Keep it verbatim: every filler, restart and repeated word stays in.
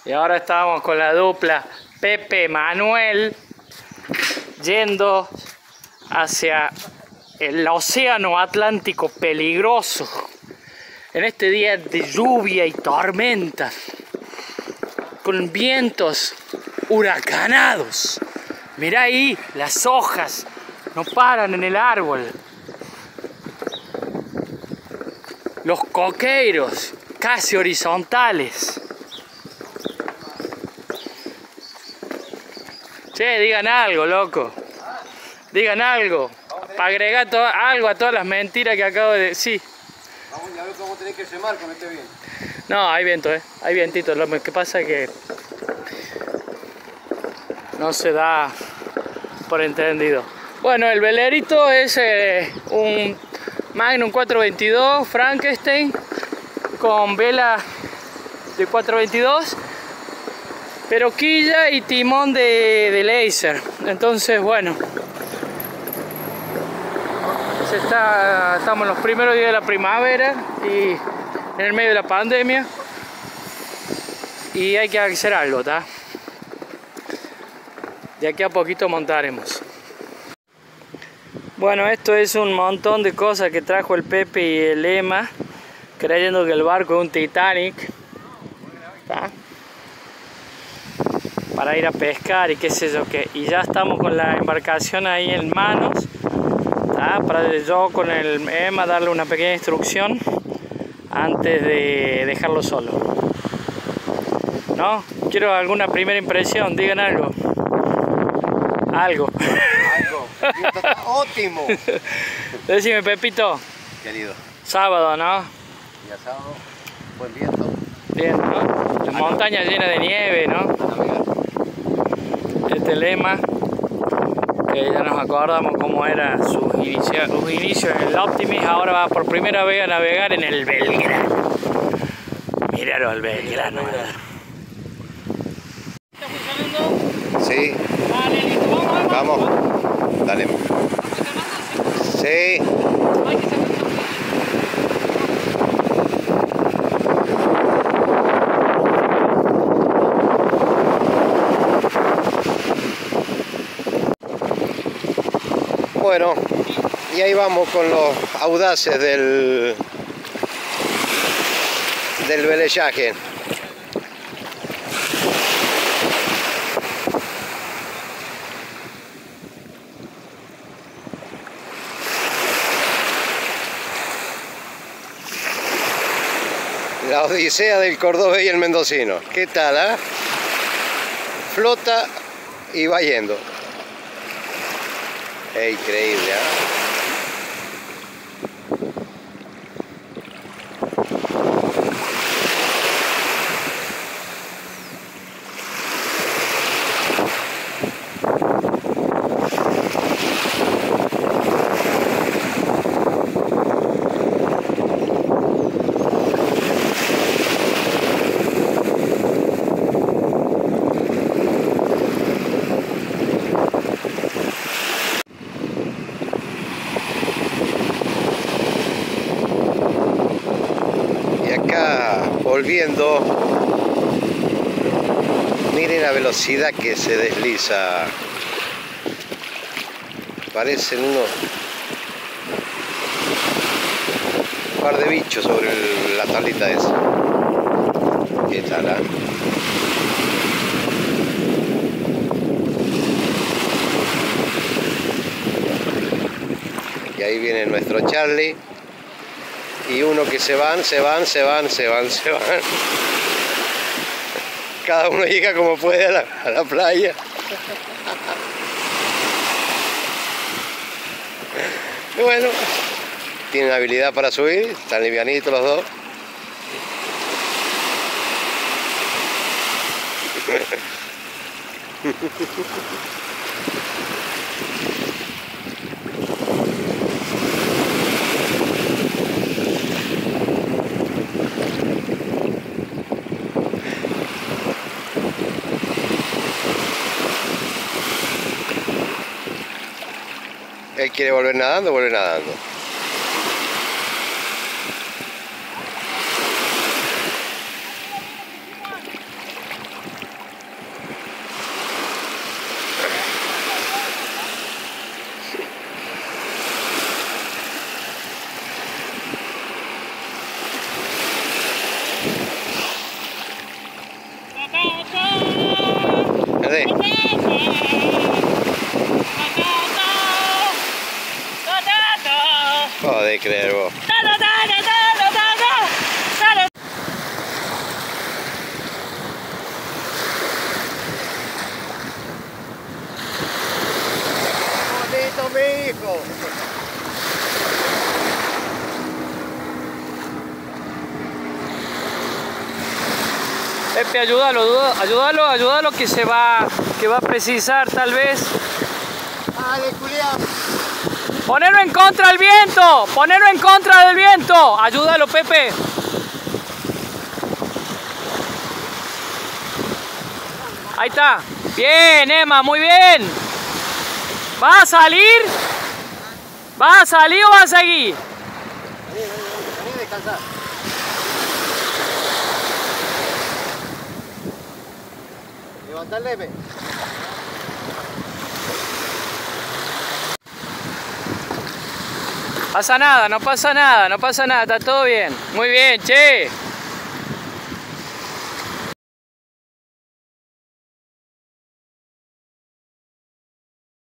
Y ahora estamos con la dupla Pepe Manuel yendo hacia el océano Atlántico peligroso en este día de lluvia y tormentas con vientos huracanados. Mirá ahí, las hojas no paran en el árbol. Los coqueiros casi horizontales. Che, digan algo, loco. Digan algo. Para agregar todo, algo a todas las mentiras que acabo de decir. Vamos a ver cómo tenés que remar con este viento. No, hay viento, eh. Hay vientito. Lo que pasa es que no se da por entendido. Bueno, el velerito es eh, un Magnum cuatrocientos veintidós Frankenstein con vela de cuatrocientos veintidós, pero quilla y timón de, de laser. Entonces, bueno, se está, estamos en los primeros días de la primavera y en el medio de la pandemia y hay que hacer algo, ¿tá? De aquí a poquito montaremos. Bueno, esto es un montón de cosas que trajo el Pepe y el Emma, creyendo que el barco es un Titanic, ¿tá? Para ir a pescar y qué sé yo qué. Y ya estamos con la embarcación ahí en manos, ¿tá? Para yo con el Emma darle una pequeña instrucción antes de dejarlo solo. ¿No? Quiero alguna primera impresión, digan algo. Algo. Algo. Está óptimo. Decime, Pepito. Querido. Sábado, ¿no? Ya sábado, buen viento. Bien, ¿no? La montaña llena de nieve, ¿no? A navegar. Este lema, que ya nos acordamos cómo era sus inicios, sus inicios en el Optimist, ahora va por primera vez a navegar en el Belgrano. Míralo al Belgrano. ¿Está funcionando? Sí. Dale, listo, vamos, vamos. Vamos. Dale. Sí. Bueno, y ahí vamos con los audaces del, del velellaje. La odisea del cordobés y el mendocino. ¿Qué tal, ah? Flota y va yendo. Es increíble, ¿eh? Volviendo, miren la velocidad que se desliza, parecen unos un par de bichos sobre el, la tablita esa. ¿Qué tal, eh? Y ahí viene nuestro Charlie. Y uno que se van, se van, se van, se van, se van. Cada uno llega como puede a la, a la playa. Y bueno, tienen habilidad para subir, están livianitos los dos. Él quiere volver nadando, vuelve nadando. de. Joder, creer vos. Bonito, mi hijo. Pepe, ayúdalo, ayúdalo, ayúdalo que se va, que va a precisar tal vez. Dale, culiao. Ponerlo en contra del viento, ponerlo en contra del viento. Ayúdalo, Pepe. Ahí está. Bien, Emma, muy bien. ¿Va a salir? ¿Va a salir o va a seguir? Vení, vení, vení, vení a descansar. Levanta el leve. Pasa nada, no pasa nada, no pasa nada, está todo bien. Muy bien, che.